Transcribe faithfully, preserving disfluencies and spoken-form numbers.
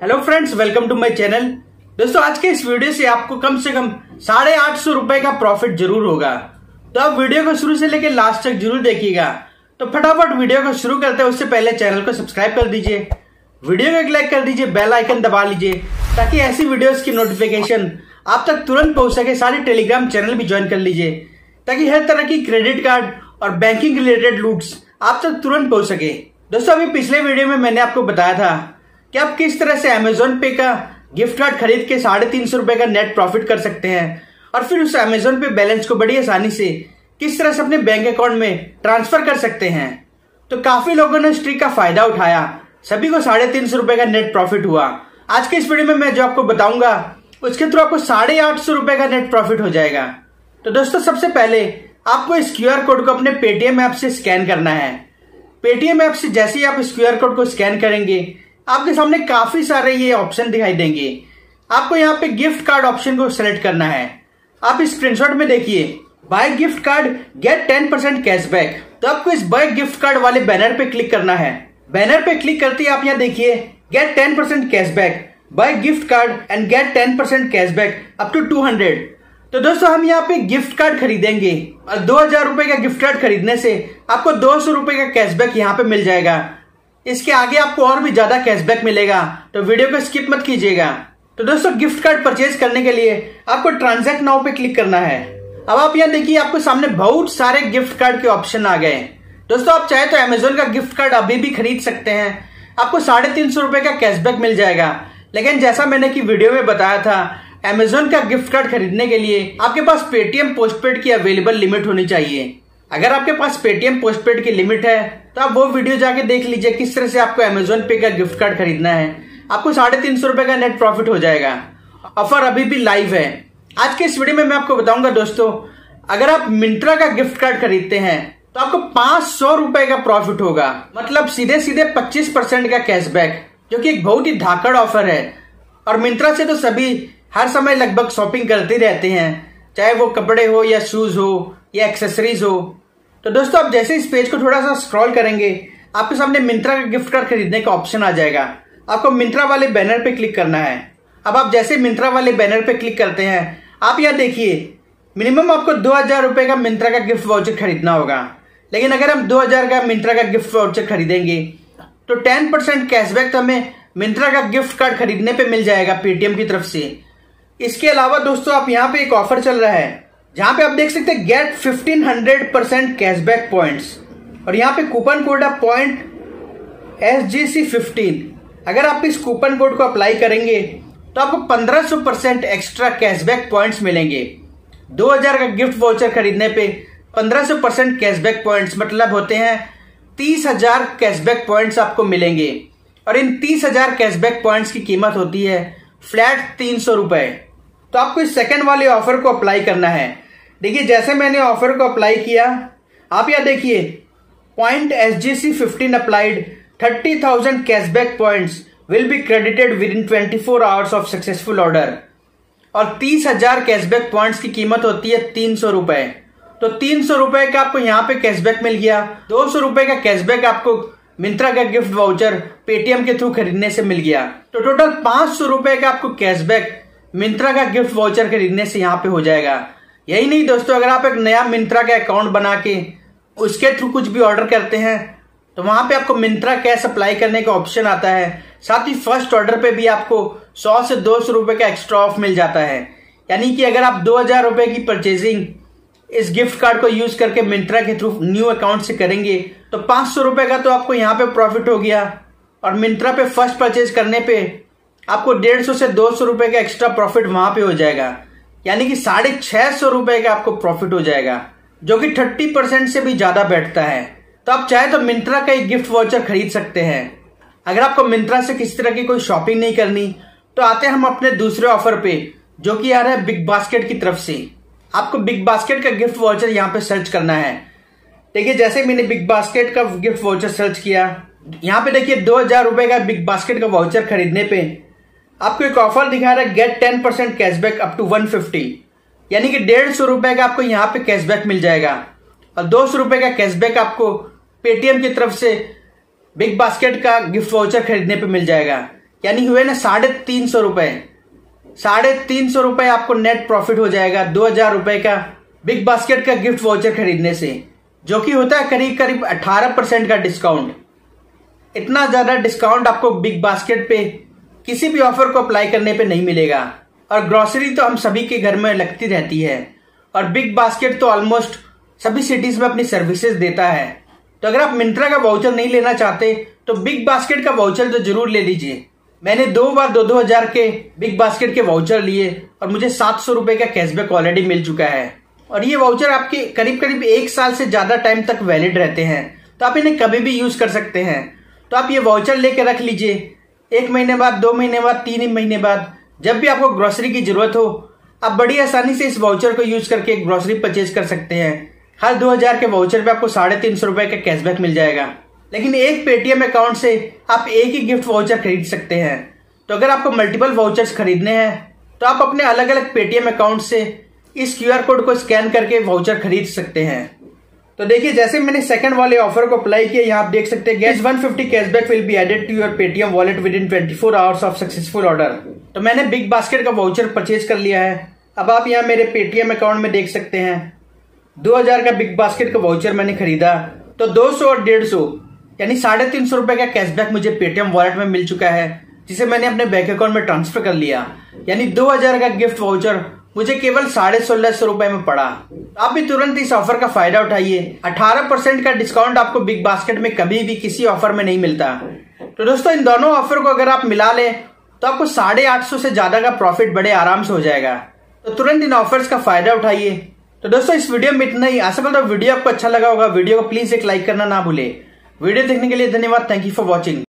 Hello friends, welcome to my channel. दोस्तों, आज के इस वीडियो से आपको कम से कम साढ़े आठ सौ रुपए का प्रॉफिट जरूर होगा, तो आप वीडियो को शुरू से लेकर लास्ट तक जरूर देखिएगा। तो फटाफट वीडियो को शुरू करते हैं उससे पहले चैनल को सब्सक्राइब कर दीजिए, वीडियो को एक लाइक कर दीजिए, बेल आइकन दबा लीजिए ताकि ऐसी वीडियोस की नोटिफिकेशन आप तक तुरंत पहुंच सके। सारे टेलीग्राम चैनल भी ज्वाइन कर लीजिए ताकि हर तरह की क्रेडिट कार्ड और बैंकिंग रिलेटेड लूट्स आप तक तुरंत पहुंच सके। दोस्तों, अभी पिछले वीडियो में मैंने आपको बताया था कि आप किस तरह से अमेजोन पे का गिफ्ट कार्ड खरीद के साढ़े तीन सौ रुपए का नेट प्रॉफिट कर सकते हैं और फिर उस अमेजोन पे बैलेंस को बड़ी आसानी से किस तरह से अपने बैंक अकाउंट में ट्रांसफर कर सकते हैं। तो काफी लोगों ने इस ट्रिक का फायदा उठाया, सभी को साढ़े तीन सौ रुपए का नेट प्रॉफिट हुआ। आज के इस वीडियो में मैं जो आपको बताऊंगा उसके थ्रू आपको साढ़े आठ सौ रुपए का नेट प्रॉफिट हो जाएगा। तो दोस्तों, सबसे पहले आपको इस क्यू आर कोड को अपने पेटीएम ऐप से स्कैन करना है। पेटीएम ऐप से जैसे ही आप इस क्यू आर कोड को स्कैन करेंगे आपके सामने काफी सारे ये ऑप्शन दिखाई देंगे। आपको यहाँ पे गिफ्ट कार्ड ऑप्शन को सिलेक्ट करना है। आप इस स्क्रीनशॉट में देखिए, buy gift card get ten percent cashback. तो आपको इस बाय गिफ्ट कार्ड वाले बैनर पे क्लिक करना है। बैनर पे क्लिक करते ही आप यहाँ देखिए get ten percent cashback, buy gift card and get ten percent cashback up to two hundred. तो दोस्तों, हम यहाँ पे गिफ्ट कार्ड खरीदेंगे और दो हजार रुपए का गिफ्ट कार्ड खरीदने से आपको दो सौ रुपए का कैशबैक यहाँ पे मिल जाएगा। इसके आगे आपको और भी ज्यादा कैशबैक मिलेगा, तो वीडियो को स्किप मत कीजिएगा। तो दोस्तों, गिफ्ट कार्ड परचेज करने के लिए आपको ट्रांजैक्ट नाउ पे क्लिक करना है। अब आप यहाँ देखिए आपको सामने बहुत सारे गिफ्ट कार्ड के ऑप्शन आ गए। दोस्तों, आप चाहे तो अमेजोन का गिफ्ट कार्ड अभी भी खरीद सकते हैं, आपको साढ़े तीन सौ रुपए का कैशबैक मिल जाएगा। लेकिन जैसा मैंने की वीडियो में बताया था, अमेजोन का गिफ्ट कार्ड खरीदने के लिए आपके पास पेटीएम पोस्टपेड की अवेलेबल लिमिट होनी चाहिए। अगर आपके पास पेटीएम पोस्टपेड की लिमिट है तो आप वो वीडियो जाके देख लीजिए किस तरह से आपको अमेजोन पे का गिफ्ट कार्ड खरीदना है। आपको साढ़े तीन सौ रुपए का नेट प्रॉफिट हो जाएगा। ऑफर अभी भी लाइव है। आज के इस वीडियो में मैं आपको बताऊंगा दोस्तों, अगर आप मिंत्रा का गिफ्ट कार्ड खरीदते हैं तो आपको पांच सौ रुपए का प्रॉफिट होगा, मतलब सीधे सीधे पच्चीस परसेंट का कैशबैक, जो कि एक बहुत ही धाकड़ ऑफर है। और मिंत्रा से तो सभी हर समय लगभग शॉपिंग करते रहते हैं, चाहे वो कपड़े हो या शूज हो या एक्सेसरीज हो। तो दोस्तों, आप जैसे इस पेज को थोड़ा सा स्क्रॉल करेंगे आपके सामने मिंत्रा का गिफ्ट कार्ड खरीदने का ऑप्शन आ जाएगा। आपको मिंत्रा वाले बैनर पे क्लिक करना है। अब आप जैसे मिंत्रा वाले बैनर पे क्लिक करते हैं आप यहाँ देखिए मिनिमम आपको दो हजार रुपए का मिंत्रा का गिफ्ट वाउचर खरीदना होगा। लेकिन अगर हम दो हजार का मिंत्रा का गिफ्ट वाउचर खरीदेंगे तो टेन परसेंट कैशबैक तो हमें मिंत्रा का गिफ्ट कार्ड खरीदने पे मिल जाएगा पेटीएम की तरफ से। इसके अलावा दोस्तों, आप यहाँ पे एक ऑफर चल रहा है जहां पे आप देख सकते हैं get fifteen hundred percent cashback points, और यहाँ पे कूपन कोड है point S G C fifteen. अगर आप इस कूपन कोड को अप्लाई करेंगे तो आपको पंद्रह सौ परसेंट एक्स्ट्रा कैशबैक पॉइंट्स मिलेंगे। दो हजार का गिफ्ट वाउचर खरीदने पे पंद्रह सौ परसेंट कैशबैक पॉइंट्स मतलब होते हैं तीस हजार कैशबैक पॉइंट्स आपको मिलेंगे। और इन तीस हजार कैशबैक पॉइंट्स की कीमत होती है फ्लैट तीन सौ रुपए। तो आपको इस सेकंड वाले ऑफर को अप्लाई करना है। देखिए, जैसे मैंने ऑफर को अप्लाई किया आप यहाँ देखिए point S G C fifteen applied, thirty thousand cashback points will be credited within twenty four hours of successful order. और तीस हजार कैशबैक पॉइंट्स की कीमत होती है तीन सौ रुपए। तो तीन सौ रुपए का आपको यहाँ पे कैशबैक मिल गया। दो सौ रुपए का कैशबैक आपको मिंत्रा का गिफ्ट वाउचर पेटीएम के थ्रू खरीदने से मिल गया। तो टोटल पांच सौ रुपए का आपको कैशबैक मिंत्रा का गिफ्ट वाउचर खरीदने से यहाँ पे हो जाएगा। यही नहीं दोस्तों, अगर आप एक नया मिंत्रा का अकाउंट बना के उसके थ्रू कुछ भी ऑर्डर करते हैं तो वहां पे आपको मिंत्रा कैश अप्लाई करने का ऑप्शन आता है। साथ ही फर्स्ट ऑर्डर पे भी आपको सौ से दो सौ रुपए का एक्स्ट्रा ऑफ मिल जाता है। यानी कि अगर आप दो हजार रुपए की परचेजिंग इस गिफ्ट कार्ड को यूज करके मिंत्रा के थ्रू न्यू अकाउंट से करेंगे तो पांच सौ रुपए का तो आपको यहाँ पे प्रॉफिट हो गया। और मिंत्रा पे फर्स्ट परचेज करने पे आपको डेढ़ सौ से दो सौ रुपए का एक्स्ट्रा प्रॉफिट वहां पे हो जाएगा। यानी कि साढ़े छह सौ रुपए का आपको प्रॉफिट हो जाएगा, जो कि थर्टी परसेंट से भी ज्यादा बैठता है। तो आप चाहे तो मिंत्रा का एक गिफ्ट वाउचर खरीद सकते हैं। अगर आपको मिंत्रा से किसी तरह की कोई शॉपिंग नहीं करनी तो आते हैं हम अपने दूसरे ऑफर पे, जो कि आ रहा है बिग बास्केट की तरफ से। आपको बिग बास्केट का गिफ्ट वाउचर यहाँ पे सर्च करना है। देखिए, जैसे मैंने बिग बास्केट का गिफ्ट वाउचर सर्च किया, यहाँ पे देखिए दो हजार रुपए का बिग बास्केट का वाउचर खरीदने पे आपको एक ऑफर दिखा रहा है get ten percent cashback up to one fifty. यानी कि डेढ़ सौ रुपए का आपको यहाँ पे कैशबैक मिल जाएगा और दो सौ रुपए का कैशबैक आपको पेटीएम की तरफ से बिग बास्केट का गिफ्ट वाउचर खरीदने पे मिल जाएगा। यानी हुए ना साढ़े तीन सौ रुपए साढ़े तीन सौ रुपए आपको नेट प्रॉफिट हो जाएगा दो हजार रुपए का बिग बास्केट का गिफ्ट वाउचर खरीदने से, जो कि होता है करीब करीब अठारह परसेंट का डिस्काउंट। इतना ज्यादा डिस्काउंट आपको बिग बास्केट पे किसी भी ऑफर को अप्लाई करने पे नहीं मिलेगा। और ग्रोसरी तो हम सभी के घर में लगती रहती है और बिग बास्केट तो ऑलमोस्ट सभी सिटीज में अपनी सर्विसेज देता है। तो अगर आप मिंत्रा का वाउचर नहीं लेना चाहते तो बिग बास्केट का वाउचर तो जरूर ले लीजिए। मैंने दो बार दो दो हजार के बिग बास्केट के वाउचर लिए और मुझे सात सौ रुपए का कैशबैक ऑलरेडी मिल चुका है। और ये वाउचर आपके करीब करीब एक साल से ज्यादा टाइम तक वैलिड रहते हैं, तो आप इन्हें कभी भी यूज कर सकते हैं। तो आप ये वाउचर लेके रख लीजिए, एक महीने बाद, दो महीने बाद, तीन महीने बाद, जब भी आपको ग्रोसरी की जरूरत हो आप बड़ी आसानी से इस वाउचर को यूज करके ग्रोसरी परचेज कर सकते हैं। हर दो हजार के वाउचर पे आपको साढ़े तीन सौ रुपए का कैशबैक मिल जाएगा, लेकिन एक पेटीएम अकाउंट से आप एक ही गिफ्ट वाउचर खरीद सकते हैं। तो अगर आपको मल्टीपल वाउचर्स खरीदने हैं तो आप अपने अलग अलग पेटीएम अकाउंट से इस क्यूआर कोड को स्कैन करके वाउचर खरीद सकते हैं। तो देखिए, जैसे मैंने सेकंड वाले ऑफर को अप्लाई किया, यहाँ आप देख सकते हैं get one fifty cashback will be added to your Paytm wallet within twenty four hours of successful order. तो मैंने बिग बास्केट का वाउचर परचेज कर लिया है। अब आप यहाँ मेरे पेटीएम अकाउंट में देख सकते हैं दो हजार का बिग बास्केट का वाउचर मैंने खरीदा, तो दो सौ और डेढ़ सौ यानी साढ़े तीन सौ रुपए का कैशबैक मुझे पेटीएम वॉलेट में मिल चुका है, जिसे मैंने अपने बैंक अकाउंट में ट्रांसफर कर लिया। यानी दो हजार का गिफ्ट वाउचर मुझे केवल साढ़े सोलह सौ रुपए में पड़ा। आप भी तुरंत इस ऑफर का फायदा उठाइए। अठारह परसेंट का डिस्काउंट आपको बिग बास्केट में कभी भी किसी ऑफर में नहीं मिलता। तो दोस्तों, इन दोनों ऑफर को अगर आप मिला लें तो आपको साढ़े आठ सौ से ज्यादा का प्रॉफिट बड़े आराम से हो जाएगा। तो तुरंत इन ऑफर्स का फायदा उठाइए। तो दोस्तों, इस वीडियो में इतना ही। आशा करता हूं वीडियो आपको अच्छा लगा होगा। वीडियो को प्लीज एक लाइक करना ना भूले। वीडियो देखने के लिए धन्यवाद। Thank you for watching.